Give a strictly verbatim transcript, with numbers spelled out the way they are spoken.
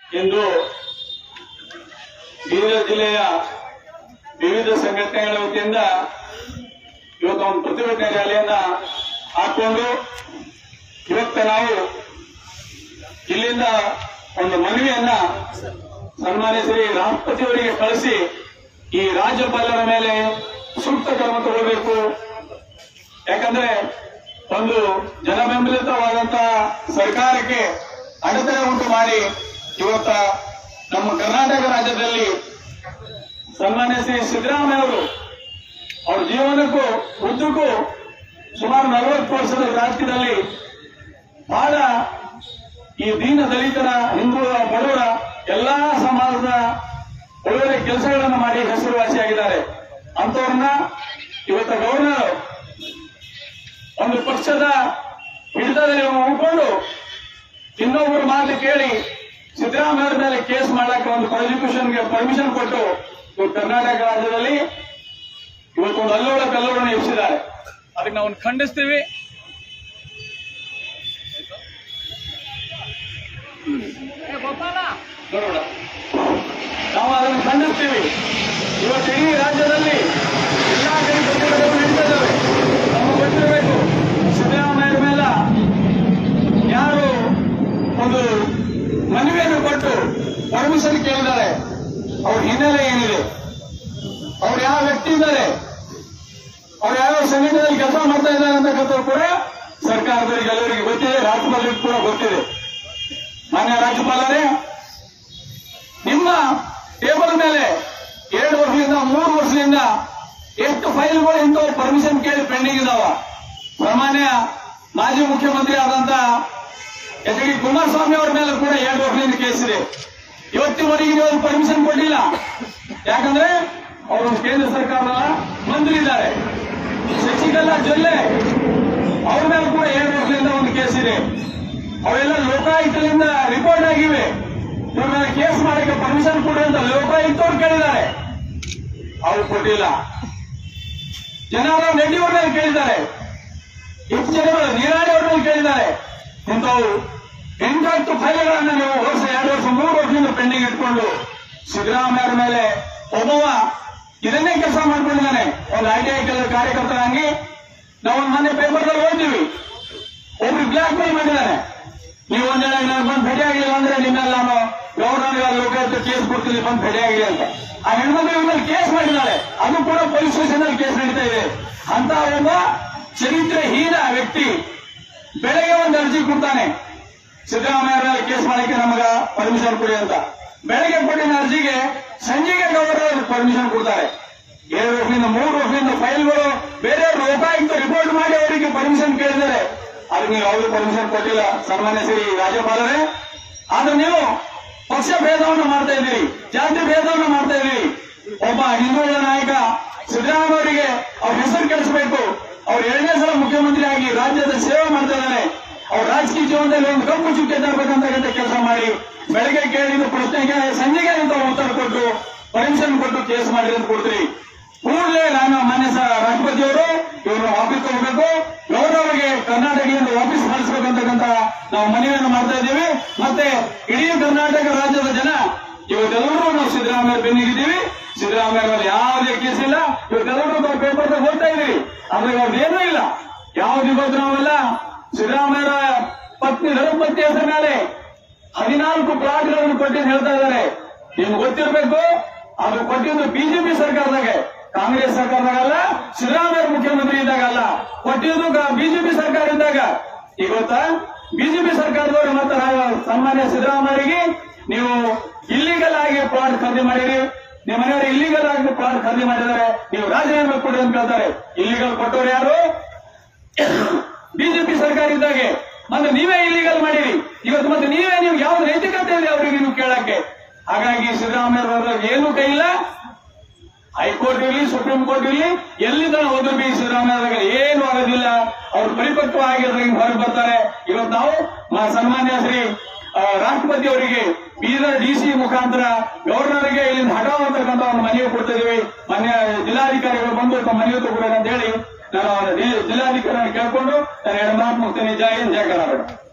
ಇಂದು ಬೀದರ್ ಜಿಲ್ಲೆಯ ವಿವಿಧ ಸಂಘಟನೆಗಳ ವತಿಯಿಂದ ಇವತ್ತು ಒಂದು ಪ್ರತಿಭಟನೆ ರ್ಯಾಲಿಯನ್ನ ಹಾಕೊಂಡು ಇವತ್ತು ನಾವು ಇಲ್ಲಿಂದ ಒಂದು ಮನವಿಯನ್ನ ಸನ್ಮಾನ್ಯ ಶ್ರೀ ರಾಷ್ಟ್ರಪತಿಯವರಿಗೆ ಕಳಿಸಿ ಈ ರಾಜ್ಯಪಾಲರ ಮೇಲೆ ಸೂಕ್ತ ಕ್ರಮ ತಗೊಳ್ಬೇಕು. ಯಾಕಂದ್ರೆ ಒಂದು ಜನಬೆಂಬಲಿತವಾದಂತಹ ಸರ್ಕಾರಕ್ಕೆ ಅಡೆತಡೆ ಉಂಟು ಮಾಡಿ ಇವತ್ತ ನಮ್ಮ ಕರ್ನಾಟಕ ರಾಜ್ಯದಲ್ಲಿ ಸನ್ಮಾನ್ಯ ಶ್ರೀ ಸಿದ್ದರಾಮಯ್ಯ ಅವರು ಅವ್ರ ಜೀವನಕ್ಕೂ ಉದ್ದಕ್ಕೂ ಸುಮಾರು ನಲವತ್ತು ವರ್ಷದ ರಾಜಕೀಯದಲ್ಲಿ ಬಹಳ ಈ ದೀನ ದಲಿತರ ಹಿಂದುಳಿದ ಬಡವರ ಎಲ್ಲಾ ಸಮಾಜದ ಒಳ್ಳೊಳ್ಳೆ ಕೆಲಸಗಳನ್ನು ಮಾಡಿ ಹೆಸರುವಾಸಿಯಾಗಿದ್ದಾರೆ. ಅಂತವ್ರನ್ನ ಇವತ್ತು ಗವರ್ನರ್ ಒಂದು ಪಕ್ಷದ ಹಿಡಿತದಲ್ಲಿ ಉಳ್ಕೊಂಡು ಇನ್ನೊಬ್ಬರು ಮಾತು ಕೇಳಿ ಸಿದ್ದರಾಮಯ್ಯ ಮೇಲೆ ಕೇಸ್ ಮಾಡಕ್ಕೆ ಒಂದು ಪ್ರಾಸಿಕ್ಯೂಷನ್ಗೆ ಪರ್ಮಿಷನ್ ಕೊಟ್ಟು ಇವತ್ತು ಕರ್ನಾಟಕ ರಾಜ್ಯದಲ್ಲಿ ಇವತ್ತೊಂದು ಅಲ್ಲೋಲ ಕಲ್ಲೋಲನ್ನು ಎಬ್ಬಿಸಿದ್ದಾರೆ. ಅದಕ್ಕೆ ನಾವು ಖಂಡಿಸ್ತೀವಿ. ನೋಡೋಣ, ನಾವು ಅದನ್ನು ಖಂಡಿಸ್ತೀವಿ. ಇವತ್ತು ಇಡೀ ರಾಜ್ಯದಲ್ಲಿ ಎಲ್ಲಾ ಕಡೆ ಪ್ರತಿಭಟನೆಗಳು ನಡೀತಿದ್ದಾವೆ. ನಮಗೆ ಗೊತ್ತಿರಬೇಕು, ಸಿದ್ದರಾಮಯ್ಯ ಮೇಲೆ ಯಾರು ಒಂದು ಮನವಿಯನ್ನು ಕೊಟ್ಟು ಪರ್ಮಿಷನ್ ಕೇಳಿದ್ದಾರೆ, ಅವ್ರ ಹಿನ್ನೆಲೆ ಏನಿದೆ, ಅವ್ರು ಯಾವ ವ್ಯಕ್ತಿ ಇದ್ದಾರೆ, ಅವ್ರು ಯಾವ ಸಂಘಟನೆಯಲ್ಲಿ ಕೆಲಸ ಮಾಡ್ತಾ ಇದ್ದಾರೆ ಅಂತಕ್ಕಂಥದ್ದು ಕೂಡ ಸರ್ಕಾರದವರಿಗೆ ಎಲ್ಲರಿಗೆ ಗೊತ್ತಿದೆ, ರಾಜ್ಯಪಾಲರಿಗೆ ಕೂಡ ಗೊತ್ತಿದೆ. ಮಾನ್ಯ ರಾಜ್ಯಪಾಲರೇ, ನಿಮ್ಮ ಟೇಬಲ್ ಮೇಲೆ ಎರಡು ವರ್ಷದಿಂದ ಮೂರು ವರ್ಷದಿಂದ ಎಷ್ಟು ಫೈಲ್ಗಳು ಇಂಥವು ಪರ್ಮಿಷನ್ ಕೇಳಿ ಪೆಂಡಿಂಗ್ ಇದಾವ. ಸಾಮಾನ್ಯ ಮಾಜಿ ಮುಖ್ಯಮಂತ್ರಿ ಆದಂತ ಎಚ್ ಡಿ ಕುಮಾರಸ್ವಾಮಿ ಅವರ ಮೇಲೆ ಕೂಡ ಎರಡು ವರ್ಷದಿಂದ ಕೇಸ್ ಇದೆ. ಇವತ್ತಿನವರೆಗೆ ನೀವು ಪರ್ಮಿಷನ್ ಕೊಟ್ಟಿಲ್ಲ. ಯಾಕಂದ್ರೆ ಅವರು ಕೇಂದ್ರ ಸರ್ಕಾರದ ಮಂತ್ರಿ ಇದ್ದಾರೆ. ಶಶಿಕಲಾ ಜೊಲ್ಲೆ ಅವ್ರ ಮೇಲೆ ಕೂಡ ಎರಡು ವರ್ಷದಿಂದ ಒಂದು ಕೇಸ್ ಇದೆ. ಅವೆಲ್ಲ ಲೋಕಾಯುಕ್ತದಿಂದ ರಿಪೋರ್ಟ್ ಆಗಿವೆ. ಇವ್ರ ಮೇಲೆ ಕೇಸ್ ಮಾಡಕ್ಕೆ ಪರ್ಮಿಷನ್ ಕೊಡಿ ಅಂತ ಲೋಕಾಯುಕ್ತವ್ರು ಕೇಳಿದ್ದಾರೆ, ಅವ್ರು ಕೊಟ್ಟಿಲ್ಲ. ಜನಾರ್ದನ್ ರೆಡ್ಡಿ ಅವ್ರ ಮೇಲೆ ಕೇಳಿದ್ದಾರೆ, ಎಷ್ಟು ಜನಗಳು ನೀರಾಡಿ ಅವ್ರ ಮೇಲೆ ಕೇಳಿದ್ದಾರೆ. ಇಂಥವು ಎಂಟತ್ತು ಫೈಲ್ಗಳನ್ನ ನೀವು ವರ್ಷ ಎರಡು ವರ್ಷ ಮೂರು ವರ್ಷದಿಂದ ಪೆಂಡಿಂಗ್ ಇಟ್ಕೊಂಡು ಸಿದ್ದರಾಮಯ್ಯ ಮೇಲೆ ಒಬ್ಬವ ಇದನ್ನೇ ಕೆಲಸ ಮಾಡ್ಕೊಂಡಿದ್ದಾನೆ. ಒಂದು ಐಟಿಐ ಕಾರ್ಯಕರ್ತರಾಗಿ ನಾವು ಒಂದು ಮನೆ ಪೇಪರ್ದಲ್ಲಿ ಓದ್ತೀವಿ, ಒಬ್ರು ಬ್ಲಾಕ್ ಮೇಲ್ ಮಾಡಿದ್ದಾನೆ. ನೀವು ಒಂದೇಳ ನಾನು ಬಂದು ಭೇಟಿ ಆಗಿಲ್ಲ ಅಂದ್ರೆ ನಿಮ್ಮೆಲ್ಲ ನಾನು ಗವರ್ನರ್ ಲೋಕಾಯುಕ್ತ ಕೇಸ್ ಕೊಡ್ತೀನಿ, ಬಂದು ಭೇಟಿ ಆಗಿದೆ ಅಂತ. ಆ ಹೆಣ್ಮಕ್ಳು ಇವ್ರ ಮೇಲೆ ಕೇಸ್ ಮಾಡಿದ್ದಾಳೆ, ಅದು ಕೂಡ ಪೊಲೀಸ್ ಸ್ಟೇಷನ್ ಅಲ್ಲಿ ಕೇಸ್ ನಡೀತಾ ಇದೆ. ಅಂತ ಒಬ್ಬ ಚರಿತ್ರೆಹೀನ ವ್ಯಕ್ತಿ ಬೆಳಗ್ಗೆ ಒಂದು ಅರ್ಜಿ ಕೊಡ್ತಾನೆ, ಸಿದ್ದರಾಮಯ್ಯ ಮೇಲೆ ಕೇಸ್ ಮಾಡಕ್ಕೆ ನಮಗ ಪರ್ಮಿಷನ್ ಕೊಡಿ ಅಂತ. ಬೆಳಗ್ಗೆ ಕೊಟ್ಟಿನ ಅರ್ಜಿಗೆ ಸಂಜೆಗೆ ಗವರ್ನರ್ ಪರ್ಮಿಷನ್ ಕೊಡ್ತಾರೆ. ಎರಡು ವರ್ಷದಿಂದ ಮೂರು ವರ್ಷದಿಂದ ಫೈಲ್ಗಳು ಬೇರೆ ಲೋಕಾಯುಕ್ತ ರಿಪೋರ್ಟ್ ಮಾಡಿ ಅವರಿಗೆ ಪರ್ಮಿಷನ್ ಕೇಳಿದ್ದಾರೆ. ಅದಕ್ಕೆ ನೀವು ಅವರು ಪರ್ಮಿಷನ್ ಕೊಟ್ಟಿಲ್ಲ ಸನ್ಮಾನ್ಯ ಶ್ರೀ ರಾಜ್ಯಪಾಲರೇ. ಆದ್ರೆ ನೀವು ಪಕ್ಷ ಭೇದವನ್ನು ಮಾಡ್ತಾ ಇದ್ದೀರಿ, ಜಾತಿ ಭೇದವನ್ನು ಮಾಡ್ತಾ ಇದ್ದೀರಿ. ಒಬ್ಬ ಹಿಂದುಳಿದ ನಾಯಕ ಸಿದ್ದರಾಮಯ್ಯ ಅವರಿಗೆ ಅವ್ರ ಹೆಸರು ಕೆಡಿಸಬೇಕು. ಅವ್ರು ಎರಡನೇ ಸಲ ಮುಖ್ಯಮಂತ್ರಿ ಆಗಿ ರಾಜ್ಯದ ಸೇವೆ ಮಾಡ್ತಾ ಇದ್ದಾನೆ. ಅವ್ರ ರಾಜಕೀಯ ಜೀವನದಲ್ಲಿ ಒಂದು ಕಪ್ಪು ಚುಕ್ಕೆ ತರಬೇಕಂತ ಕೆಲಸ ಮಾಡಿ ಬೆಳಗ್ಗೆ ಕೇಳಿದ ಪ್ರಶ್ನೆಗೆ ಸಂಜೆಗೆ ಅಂತ ಉತ್ತರ ಕೊಟ್ಟು ಪರ್ಮಿಷನ್ ಕೊಟ್ಟು ಕೇಸ್ ಮಾಡಿದ್ರೆ ಅಂತ ಕೊಡ್ತೀರಿ. ಕೂಡಲೇ ನಾನು ಮಾನ್ಯ ರಾಷ್ಟ್ರಪತಿಯವರು ಇವರು ಆಫೀಸ್ ಹೋಗಬೇಕು, ಗೌರವರಿಗೆ ಕರ್ನಾಟಕದಿಂದ ವಾಪಸ್ ಕಳಿಸಬೇಕಂತಕ್ಕಂತ ನಾವು ಮನವಿಯನ್ನು ಮಾಡ್ತಾ ಇದ್ದೀವಿ. ಮತ್ತೆ ಇಡೀ ಕರ್ನಾಟಕ ರಾಜ್ಯದ ಜನ ಇವತ್ತೆಲ್ಲರೂ ನಾವು ಸಿದ್ದರಾಮಯ್ಯ ಬೆನ್ನಿಗಿದ್ದೀವಿ. ಸಿದ್ದರಾಮಯ್ಯ ಮೇಲೆ ಯಾವುದೇ ಕೇಸ್ ಇಲ್ಲ. ಇವತ್ತೆಲ್ಲರೂ ಪೇಪರ್ ಓದ್ತಾ ಇದ್ದೀವಿ, ಆದ್ರೆ ಅವ್ರದ್ದೇನೂ ಇಲ್ಲ, ಯಾವ್ದು ಇವತ್ತು ನಾವೆಲ್ಲ ಸಿದ್ದರಾಮಯ್ಯ ಪತ್ನಿ ಧರ್ಮಪತ್ನಿ ಹೆಸರ ಮೇಲೆ ಹದಿನಾಲ್ಕು ಪ್ಲಾಟ್ಗಳನ್ನು ಕೊಟ್ಟಿದ್ದು ಹೇಳ್ತಾ ಇದ್ದಾರೆ. ನಿಮ್ಗೆ ಗೊತ್ತಿರಬೇಕು, ಅದು ಕೊಟ್ಟಿದ್ದು ಬಿಜೆಪಿ ಸರ್ಕಾರದಾಗ, ಕಾಂಗ್ರೆಸ್ ಸರ್ಕಾರದಾಗಲ್ಲ, ಸಿದ್ದರಾಮಯ್ಯ ಮುಖ್ಯಮಂತ್ರಿ ಇದ್ದಾಗಲ್ಲ, ಕೊಟ್ಟಿದ್ದು ಬಿಜೆಪಿ ಸರ್ಕಾರ ಇದ್ದಾಗ. ಇವತ್ತ ಬಿಜೆಪಿ ಸರ್ಕಾರದವರು ಮತ್ತೆ ಸನ್ಮಾನ್ಯ ಸಿದ್ದರಾಮಯ್ಯರಿಗೆ ನೀವು ಇಲ್ಲಿಗಲ್ ಆಗಿ ಪ್ಲಾಟ್ ಖರೀದಿ ಮಾಡಿರಿ, ನಿಮ್ಮ ಮನೆಯವರು ಇಲ್ಲಿಗಲ್ ಆಗಿ ಪ್ಲಾಟ್ ಖರೀದಿ ಮಾಡಿದ್ದಾರೆ, ನೀವು ರಾಜೀನಾಮೆ ಕೊಡಿ ಅಂತ ಹೇಳ್ತಾರೆ. ಇಲ್ಲಿಗಲ್ ಕೊಟ್ಟವರು ಯಾರು? ಬಿಜೆಪಿ ಸರ್ಕಾರ ಇದ್ದಾಗೆ. ಮತ್ತೆ ನೀವೇ ಇಲ್ಲಿಗಲ್ ಮಾಡಿರಿ. ಇವತ್ತು ಮತ್ತೆ ನೀವೇ ನೀವು ಯಾವ ನೈತಿಕತೆ ಇದೆ ಅವರಿಗೆ ನೀವು ಕೇಳಕ್ಕೆ? ಹಾಗಾಗಿ ಸಿದ್ದರಾಮಯ್ಯ ಏನು ಕೈ ಇಲ್ಲ. ಹೈಕೋರ್ಟ್ ಇರಲಿ, ಸುಪ್ರೀಂ ಕೋರ್ಟ್ ಇರಲಿ, ಎಲ್ಲಿಂದ ಹೋದ್ರು ಬಿ ಸಿದ್ದರಾಮಯ್ಯ ಏನು ಆಗೋದಿಲ್ಲ. ಅವ್ರು ಪರಿಪಕ್ವ ಆಗಿರೋದ್ರಿಂದ ಹೊರಗೆ ಬರ್ತಾರೆ. ಇವತ್ತು ನಾವು ಸನ್ಮಾನ್ಯ ಶ್ರೀ ರಾಷ್ಟ್ರಪತಿ ಅವರಿಗೆ ಬೀದರ್ ಡಿಸಿ ಮುಖಾಂತರ ಗವರ್ನರ್ಗೆ ಇಲ್ಲಿಂದ ಹಠಾವ್ ಅಂತಕ್ಕಂಥ ಒಂದು ಮನವಿ ಕೊಡ್ತಾ ಇದೀವಿ. ಮಾನ್ಯ ಜಿಲ್ಲಾಧಿಕಾರಿಗಳು ಬಂದು ತಮ್ಮ ಮನವಿ ತಗೊಳ್ಳಿ ಅಂತ ಹೇಳಿ ನಾನು ಜಿಲ್ಲಾಧಿಕಾರಿ ಕೇಳ್ಕೊಂಡು ನಾನು ಎರಡು ಮಾತು ಮುಗ್ತೇನೆ. ಜೈ ಹಿಂದ್, ಜೈ ಕರ್ನಾಟಕ.